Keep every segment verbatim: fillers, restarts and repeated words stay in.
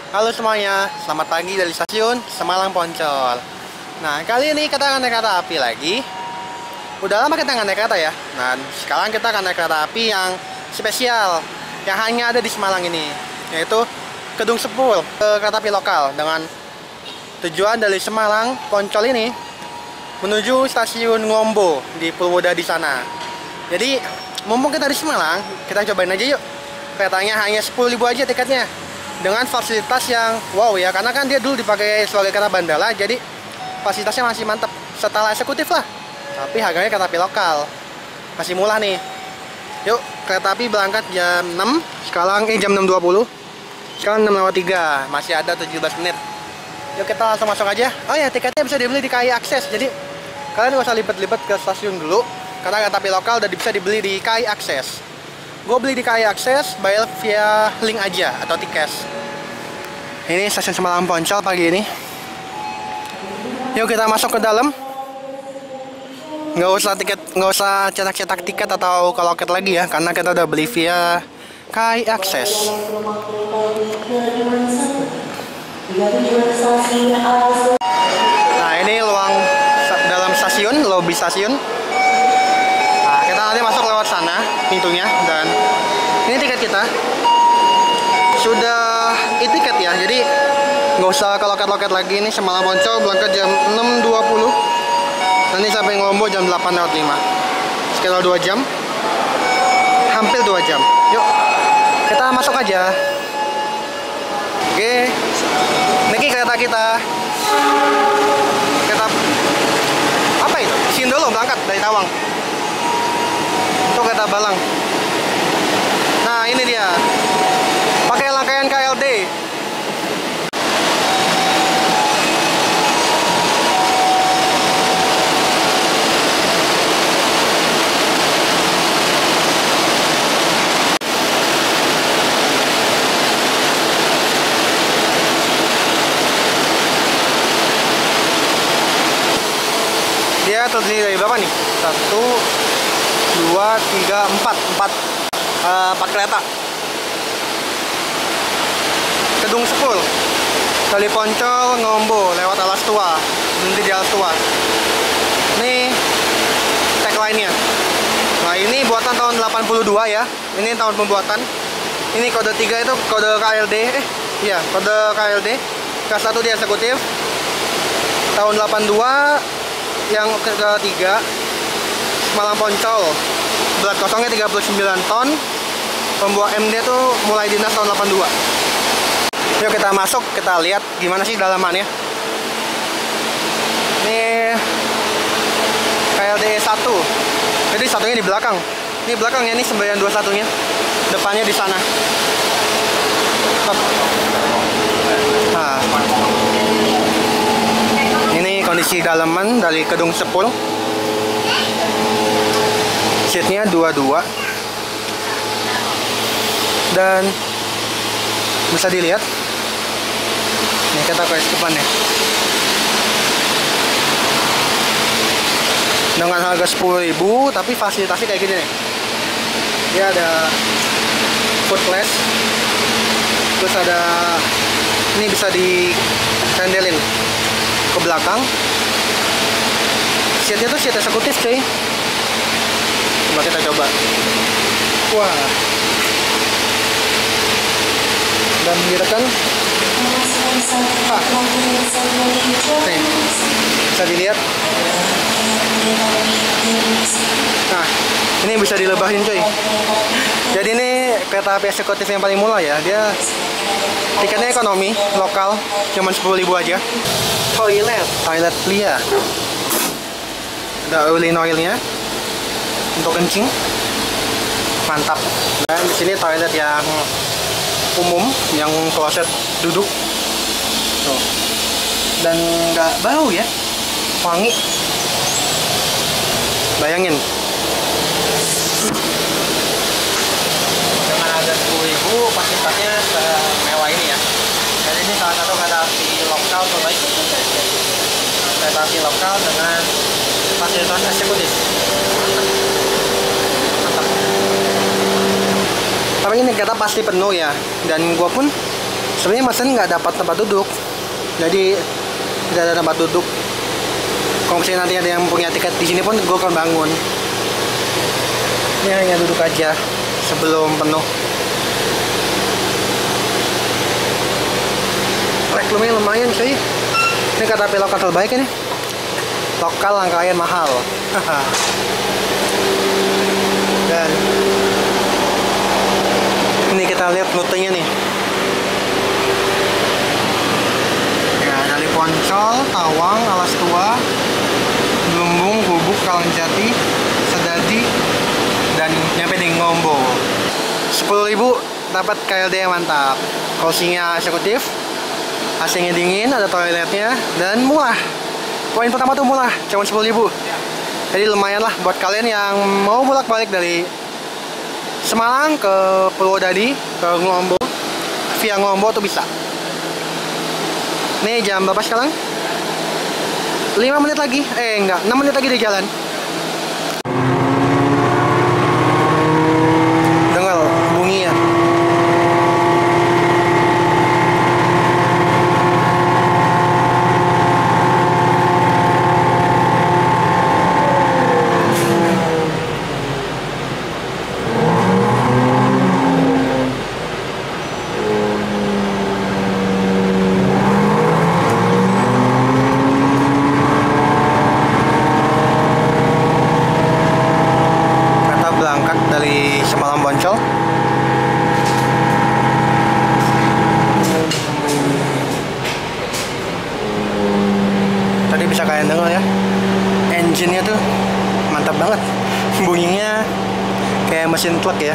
Halo semuanya, selamat pagi dari stasiun Semalang Poncol. Nah, kali ini kita akan naik kereta api lagi. Udah lama kita nggak naik kereta ya. Nah, sekarang kita akan naik kereta api yang spesial, yang hanya ada di Semalang ini, yaitu Kedung Sepul, kereta api lokal dengan tujuan dari Semalang Poncol ini menuju stasiun Ngombo di Purwoda di sana. Jadi, mumpung kita di Semalang, kita cobain aja yuk. Keretanya hanya sepuluh ribu aja tiketnya, dengan fasilitas yang wow ya, karena kan dia dulu dipakai sebagai kereta bandara, jadi fasilitasnya masih mantap, setara eksekutif lah, tapi harganya kereta api lokal, masih murah nih. Yuk, kereta api berangkat jam enam, sekarang eh, jam enam dua puluh, sekarang enam lewat tiga, masih ada tujuh belas menit. Yuk kita langsung masuk aja. Oh ya, tiketnya bisa dibeli di K I Akses, jadi kalian gak usah libet-libet ke stasiun dulu, karena kereta api lokal udah bisa dibeli di K I Akses. Gue beli di K I Akses, bayar via link aja atau tiket. Ini stasiun Semalang Poncol pagi ini. Yuk kita masuk ke dalam. Nggak usah tiket, nggak usah cetak-cetak tiket atau ke loket lagi ya, karena kita udah beli via K I Akses. Nah, ini ruang dalam stasiun, lobi stasiun. Nah, kita nanti masuk lewat sana pintunya, dan ini tiket kita sudah e-tiket ya, jadi nggak usah ke loket-loket lagi. Ini Semalang Poncol berangkat jam enam dua puluh, nanti sampai Ngombo jam delapan lewat lima, sekitar dua jam, hampir dua jam. Yuk kita masuk aja. Oke, ini kereta kita, kereta apa itu? Sindolo berangkat dari Tawang. Itu kereta Balang. Nah, ini dia, pakai rangkaian K L D. Dia terdiri dari berapa nih? Satu, dua, tiga, empat, empat, uh, empat kereta. Kedung Sepul dari Poncol Ngombo lewat Alas Tua, nanti di Alas Tua. Ini tagline-nya. Nah, ini buatan tahun delapan puluh dua ya. Ini tahun pembuatan. Ini kode tiga itu kode K L D. Eh, iya, kode K L D. Kelas satu di eksekutif. Tahun delapan puluh dua. Yang ketiga Semalang Poncol, berat kosongnya tiga puluh sembilan ton, pembawa M D tuh mulai dinas tahun delapan puluh dua. Yuk kita masuk, kita lihat gimana sih dalamannya. Ini K L D satu, jadi satunya di belakang. Ini belakangnya, ini sembilan dua satunya, depannya di sana. Nah, ini kondisi dalaman dari Kedung Sepul. Seatnya dua dua, dan bisa dilihat nih, kita ke depannya dengan harga sepuluh ribu, tapi fasilitasnya kayak gini nih. Dia ada food class, terus ada ini bisa disendelin ke belakang. Seatnya tuh seat eksekutif cuy. Coba kita coba. Wah, dan ditekan. Ah. Nih, bisa dilihat. Nah, ini bisa dilebahin cuy. Jadi ini kereta api eksekutif yang paling murah ya. Dia tiketnya ekonomi lokal, cuma sepuluh ribu aja. Toilet, toilet pria. Ada urinalnya untuk kencing, mantap. Dan di sini toilet yang umum, yang kloset duduk. Tuh. Dan nggak bau ya, wangi. Bayangin, dengan harga sepuluh ribu fasilitasnya semewah ini ya. Jadi ini salah satu kereta api lokal terbaik. Kereta api lokal dengan fasilitas eksekutif. Mantap. Tapi ini kereta pasti penuh ya, dan gua pun Sebenarnya mesen nggak dapat tempat duduk, jadi tidak ada tempat duduk. Kalau misalnya nanti ada yang punya tiket di sini pun gue akan bangun. Ini hanya duduk aja sebelum penuh. Reklamnya lumayan cuy. Ini kereta api lokal terbaik ini. Lokal langkaian mahal. Dan ini kita lihat rutenya nih. Ya, dari Poncol, Tawang, Alas Tua, Lumbung, Gubuk, Kalangjati, Sedadi, dan nyampe di Ngombo. sepuluh ribu dapat K L D yang mantap. Kursinya eksekutif, A C-nya dingin, ada toiletnya, dan murah. Poin pertama tuh murah, cuma sepuluh ribu. Jadi lumayan lah buat kalian yang mau bolak-balik dari Semarang ke Purwodadi, ke Ngombo, via Ngombo tuh bisa. Nih jam berapa sekarang? lima menit lagi, eh enggak, enam menit lagi di jalan. Dengar bunyinya. Dari Semarang Poncol. Tadi bisa kalian dengar ya, engine-nya tuh mantap banget. Bunyinya kayak mesin truk ya.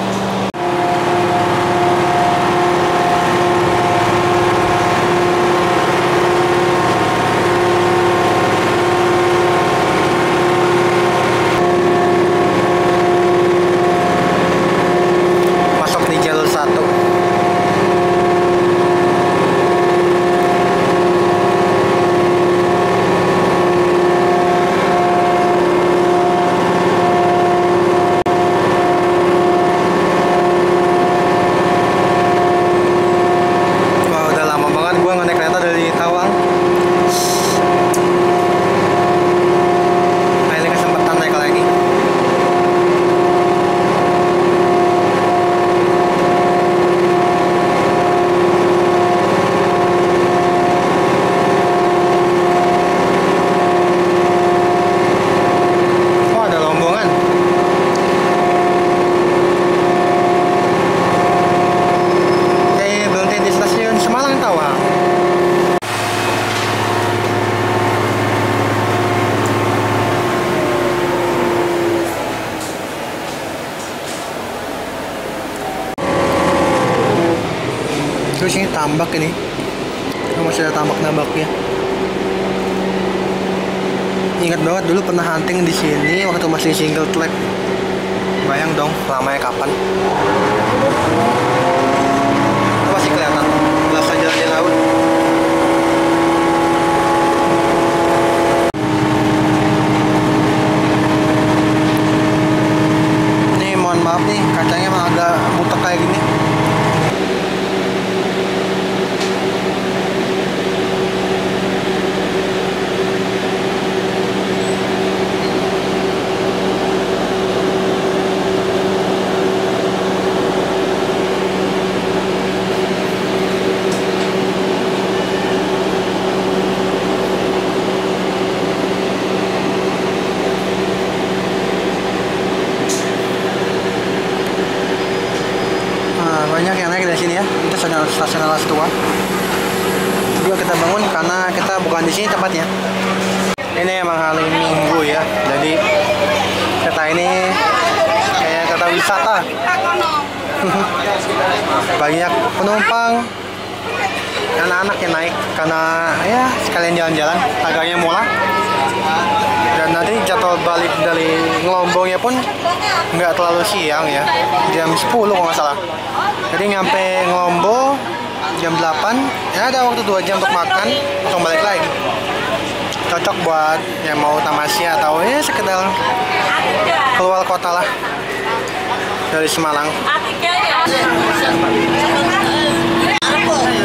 Terus ini tambak ini, masih ada tambak-tambaknya. Ingat banget dulu pernah hunting di sini waktu masih single track. Bayang dong lamanya kapan. Masih kelihatan berasa jalan di laut. Ini mohon maaf nih, kacanya emang agak butek kayak gini. Banyak yang naik dari sini ya. Itu stasiun Alas Tua. Juga kita bangun karena kita bukan di sini tempatnya. Ini emang hari Minggu ya. Jadi kereta ini kayak kereta wisata. Banyak penumpang, anak-anak yang naik karena ya sekalian jalan-jalan, harganya murah. Dan nanti jadwal balik dari Ngelombongnya pun nggak terlalu siang ya, jam sepuluh kalau nggak salah. Jadi nyampe Ngombo jam delapan, ya ada waktu dua jam untuk makan, langsung balik lagi. Cocok buat yang mau tamasya atau ya sekedar keluar kota lah dari Semarang.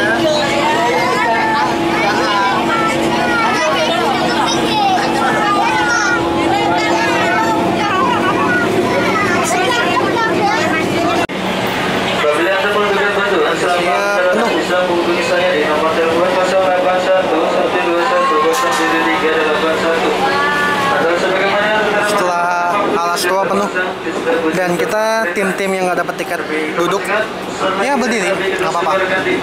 nomor telepon nol delapan satu satu dua satu nol tujuh tiga delapan satu. Atau sebagaimana setelah alas tua penuh dan kita tim-tim yang nggak dapat tiket duduk ya berdiri nggak apa-apa.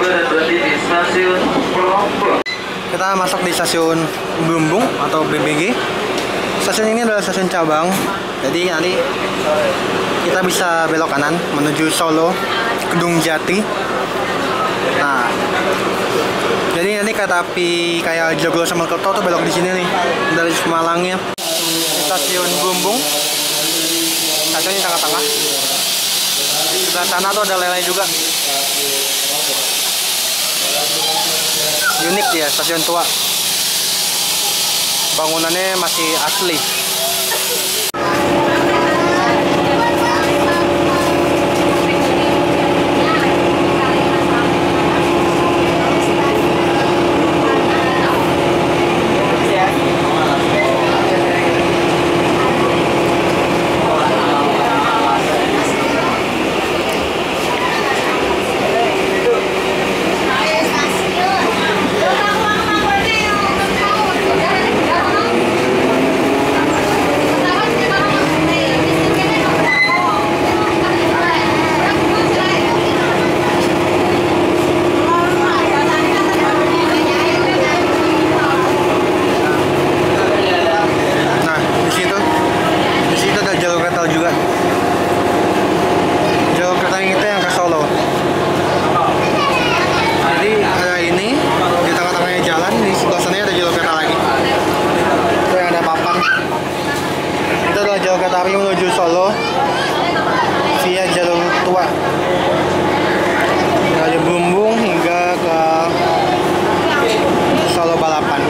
Kita masuk di stasiun Bumbung atau B B G. Stasiun ini adalah stasiun cabang, jadi nanti kita bisa belok kanan menuju Solo Kedung Jati. Nah, jadi nanti kereta api kayak Joglo sama Kerto tuh belok di sini nih dari Semalangnya. Stasiun Bumbung, stasiun di tengah-tengah. Di sebelah sana tuh ada lele juga. Unik ya, stasiun tua. Bangunannya masih asli. Kereta api menuju Solo via jalur tua dari Bumbung hingga ke Solo Balapan.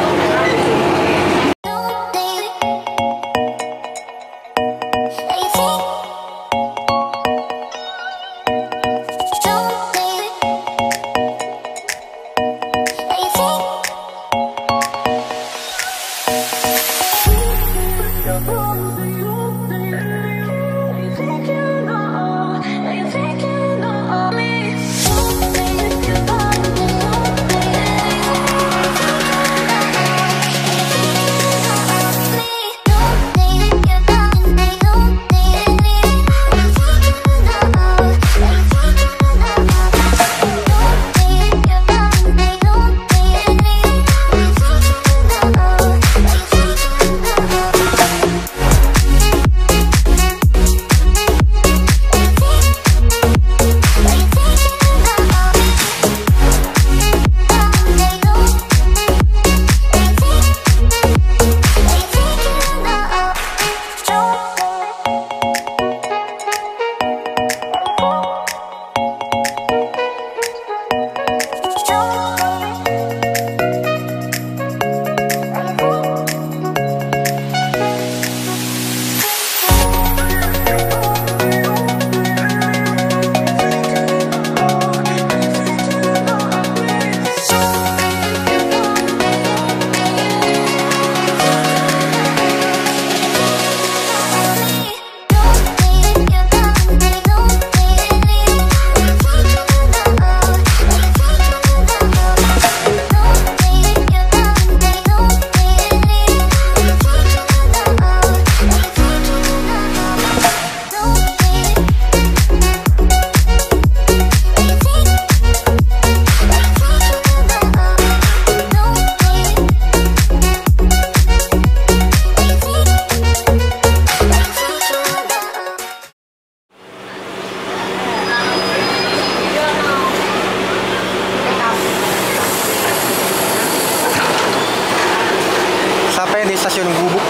Sampai di stasiun Gubuk.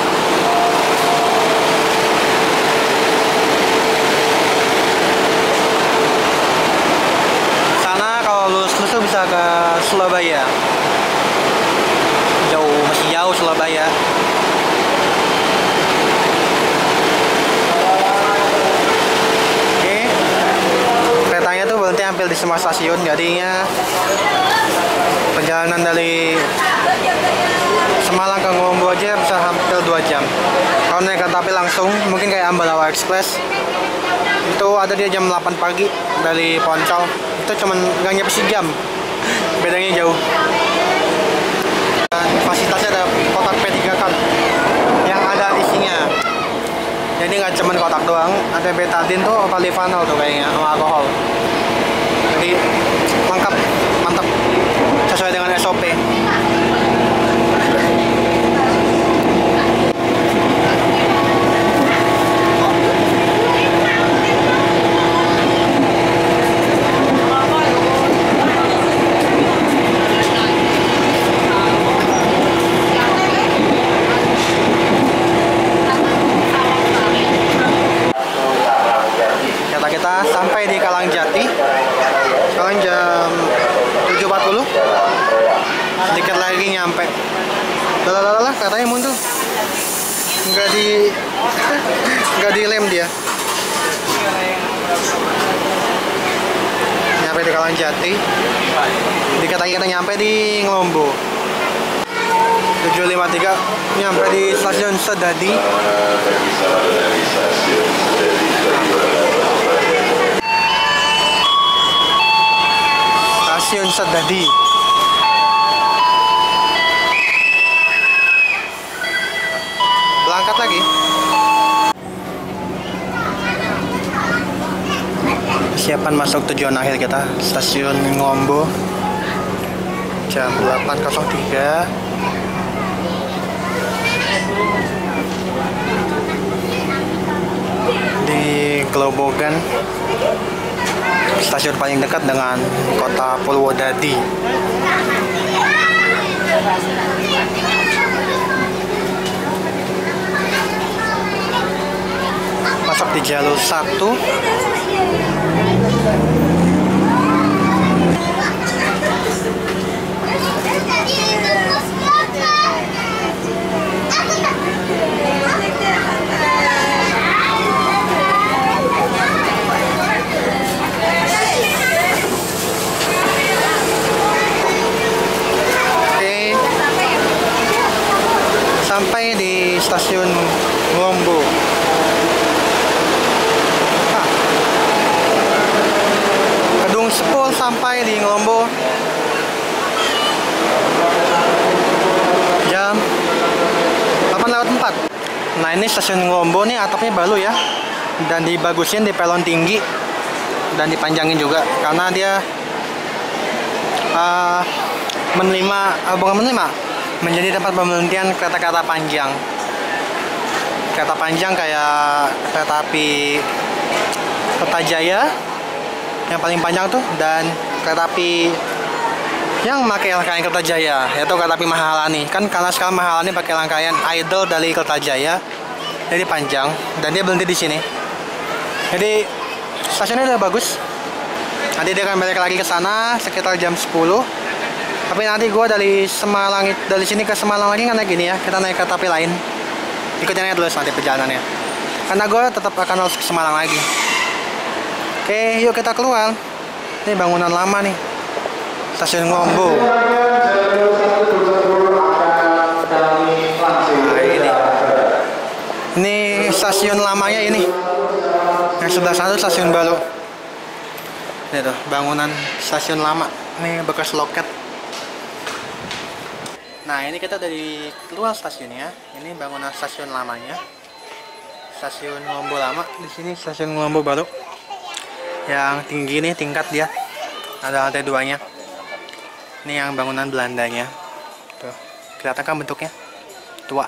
Sana kalau lurus lurus tuh bisa ke Surabaya. Jauh, masih jauh Surabaya. Oke, keretanya tuh berhenti hampir di semua stasiun, jadinya perjalanan dari Semalang ke Ngombo aja bisa hampir dua jam. Kalau naik kereta api langsung, mungkin kayak Ambarawa Express, itu ada di jam delapan pagi dari Poncol. Itu cuman nggak nyampe sejam. bedanya jauh. Dan fasilitasnya ada kotak P tiga K yang ada isinya. Jadi nggak cuma kotak doang, ada betadine tuh, polifanol tuh kayaknya, sama alkohol. Jadi lengkap, mantap, sesuai dengan S O P. Kita sampai di Kalangjati. Sekarang jam tujuh empat puluh. Sedikit lagi nyampe. Lalalala, katanya mundur. Enggak di enggak dilem dia. Nyampe di Kalangjati. Dikit lagi kita nyampe di Ngelombo. tujuh lima tiga nyampe di stasiun Sedadi. Stasiun Sedadi. Berangkat lagi. Siapan masuk tujuan akhir kita, stasiun Ngelombo. Jam delapan nol tiga. Di Globogan, stasiun paling dekat dengan kota Purwodadi. Masuk di jalur satu. Sampai di stasiun Ngelombo. Ah. Kedung Sepul sampai di Ngelombo jam delapan lewat empat. Nah, ini stasiun Ngelombo nih atapnya baru ya, dan dibagusin, di pelon tinggi dan dipanjangin juga karena dia uh, menerima uh, bukan menerima menjadi tempat pemberhentian kereta-kereta panjang. Kereta panjang kayak kereta api Kertajaya yang paling panjang tuh, dan kereta api yang pakai rangkaian Kertajaya, yaitu kereta api Mahalani. Kan karena sekarang Mahalani pakai rangkaian idle dari Kertajaya, jadi panjang, dan dia berhenti di sini. Jadi stasiunnya udah bagus. Nanti dia akan balik lagi ke sana sekitar jam sepuluh. Tapi nanti gue dari Semarang, dari sini ke Semarang lagi kan naik gini ya, kita naik kereta api lain. Ikutin aja terus nanti perjalanannya. Karena gue tetap akan harus ke Semarang lagi. Oke, yuk kita keluar. Ini bangunan lama nih, stasiun Ngelombo. Nah, ini. Ini stasiun lamanya ini. Yang sebelah sana stasiun baru. Ini tuh bangunan stasiun lama. Ini bekas loket. Nah, ini kita dari keluar stasiunnya. Ini bangunan stasiun lamanya. Stasiun Ngelombo lama. Di sini stasiun Ngelombo baru. Yang tinggi nih, tingkat dia. Ada lantai duanya. Ini yang bangunan Belandanya. Tuh, kelihatan kan bentuknya? Tua.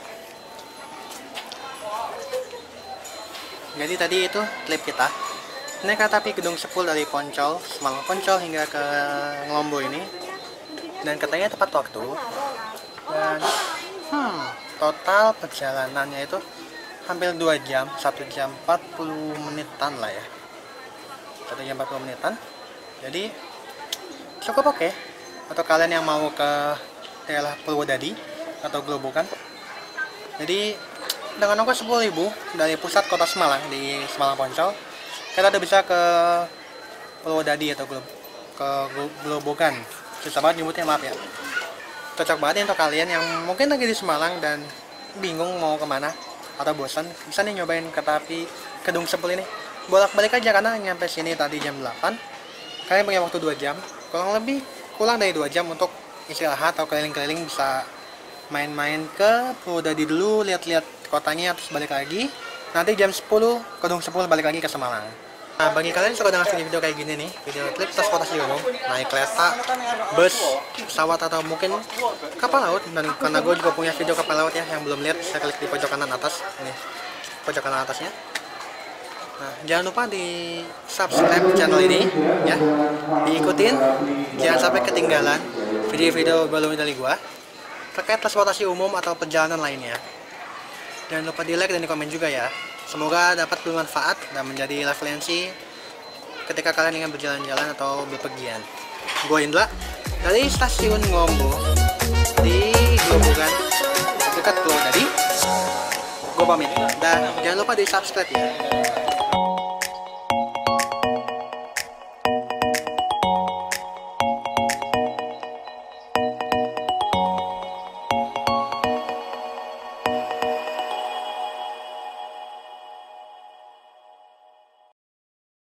Jadi tadi itu klip kita. Ini kereta api Kedung Sepul dari Poncol, Semarang Poncol hingga ke Ngelombo ini. Dan katanya tepat waktu. Dan hmm, total perjalanannya itu hampir dua jam, satu jam empat puluh menitan lah ya, satu jam empat puluh menitan. Jadi cukup oke. Okay. Atau kalian yang mau ke daerah Purwodadi atau Globogan, jadi dengan ongkos sepuluh ribu dari pusat kota Semarang di Semarang Poncol, kita udah bisa ke Purwodadi atau Glob ke Globogan. Susah banget nyebutnya, maaf ya. Cocok banget untuk kalian yang mungkin lagi di Semarang dan bingung mau kemana atau bosan, bisa nih nyobain kereta api Kedung Sepul ini. Bolak-balik aja karena nyampe sini tadi jam delapan. Kalian punya waktu dua jam, kurang lebih pulang dari dua jam untuk istirahat atau keliling-keliling, bisa main-main ke Purwodadi dulu, lihat-lihat kotanya, terus balik lagi. Nanti jam sepuluh, Kedung sepuluh balik lagi ke Semarang. Nah, bagi kalian yang suka dengan video-video kayak gini nih, video trip transportasi umum, naik kereta, bus, pesawat, atau mungkin kapal laut. Dan karena gue juga punya video kapal laut ya, yang belum lihat, saya klik di pojok kanan atas, ini pojok kanan atasnya. Nah, jangan lupa di subscribe channel ini ya, diikutin, jangan sampai ketinggalan video-video baru dari gua terkait transportasi umum atau perjalanan lainnya. Jangan lupa di like dan di komen juga ya. Semoga dapat bermanfaat dan menjadi referensi ketika kalian ingin berjalan-jalan atau berpergian. Gue Indra dari stasiun Ngombo di Grobogan dekat Purwodadi. Gue pamit dan jangan lupa di subscribe ya.